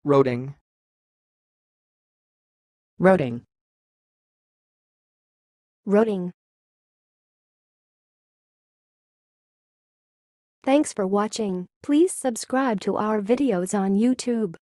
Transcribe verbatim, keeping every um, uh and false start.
Roading. Roading. Roading. Thanks for watching. Please subscribe to our videos on YouTube.